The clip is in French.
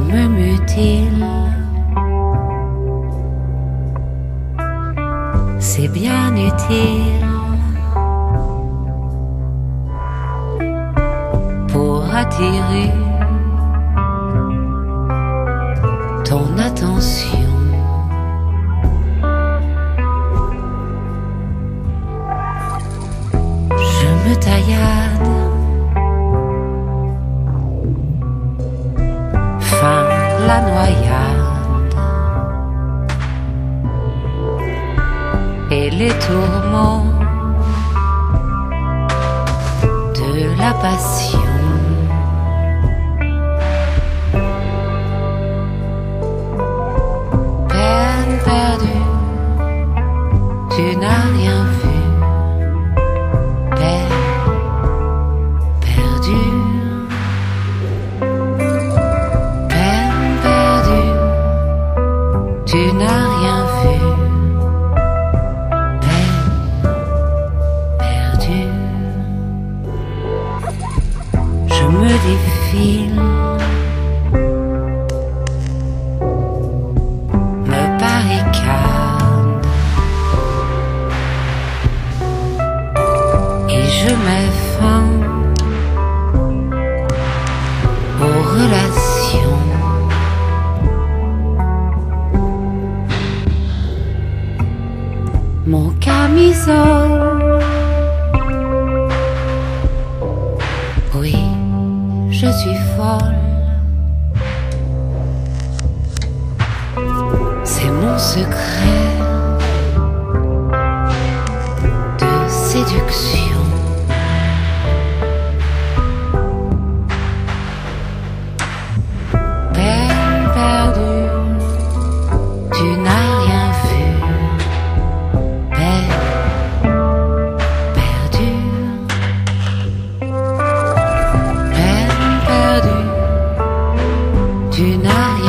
me mutile. C'est bien utile pour attirer ton attention. Je me taillade, fin la noyade, et les tourments de la passion. Peine perdue, tu n'as rien vu. Peine perdue, peine perdue, tu n'as rien vu. Je me défile, me barricade, et je mets fin aux relations. Mon camisole, oui, je suis folle. C'est mon secret de séduction. Peine perdue, tu n'as rien vu. Peine perdue, tu n'as rien